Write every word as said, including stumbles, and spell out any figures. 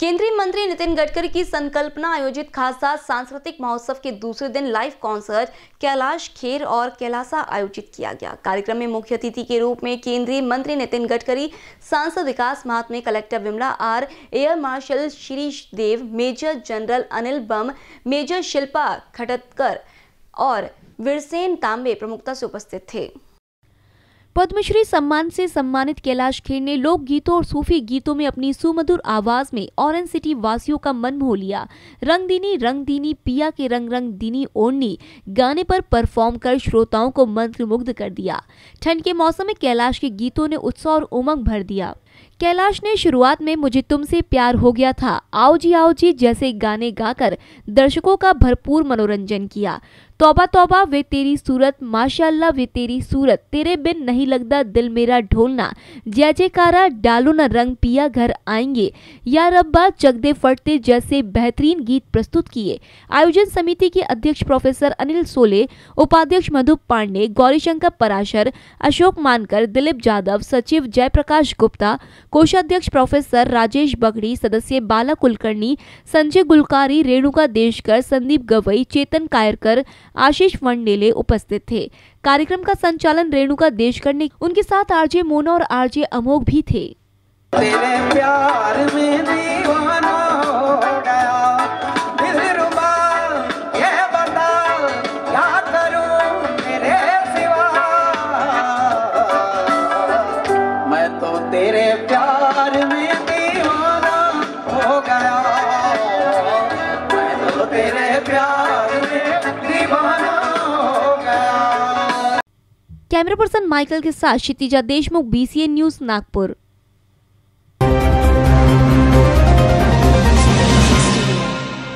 केंद्रीय मंत्री नितिन गडकरी की संकल्पना आयोजित खासा सांस्कृतिक महोत्सव के दूसरे दिन लाइव कॉन्सर्ट कैलाश खेर और कैलासा आयोजित किया गया। कार्यक्रम में मुख्य अतिथि के रूप में केंद्रीय मंत्री नितिन गडकरी, सांसद Vikas Mahatme, collector Vimala R, air marshal Shirish Dev, major general Anil Bam, major Shilpa Khatakkar और वीरसेन तांबे प्रमुखता से उपस्थित थे। पद्मश्री सम्मान से सम्मानित कैलाश खेर ने लोक गीतों और सूफी गीतों में अपनी सुमधुर आवाज में ऑरेंज सिटी वासियों का मन मोह लिया। रंग दीनी रंग दीनी पिया के रंग रंग दीनी ओढ़नी गाने पर परफॉर्म कर श्रोताओं को मंत्रमुग्ध कर दिया। ठंड के मौसम में कैलाश के गीतों ने उत्साह और उमंग भर दिया। कैलाश ने शुरुआत में मुझे तुमसे प्यार हो गया था, आओ जी आओ जी जैसे गाने गाकर दर्शकों का भरपूर मनोरंजन किया। तौबा तौबा वे तेरी सूरत, माशाअल्लाह वे तेरी सूरत, तेरे बिन नहीं लगता दिल मेरा ढोलना, जय जयकारा डालो न रंग पिया घर आएंगे, या रब्बा जगदे फटते जैसे बेहतरीन गीत प्रस्तुत किए। आयोजन समिति के अध्यक्ष प्रोफेसर अनिल सोले, उपाध्यक्ष मधु पांडे, गौरीशंकर पराशर, अशोक मानकर, दिलीप जाधव, सचिव जयप्रकाश गुप्ता, कोषाध्यक्ष प्रोफेसर राजेश बगड़ी, सदस्य बाला कुलकर्णी, संजय गुलकारी, रेणुका देशकर, संदीप गवई, चेतन कायरकर, आशीष वंडेले उपस्थित थे। कार्यक्रम का संचालन रेणुका देशकर ने, उनके साथ आरजे मोना और आरजे अमोघ भी थे। तेरे प्यार में दीवाना हो गया, दिलरुबा ये बता क्या करूं तेरे सिवा, मैं तो तेरे प्यार में दीवाना हो गया, मैं तो तेरे प्यार में दीवाना हो गया। कैमरा पर्सन माइकल के साथ Kshitija Deshmukh, B C N news, Nagpur.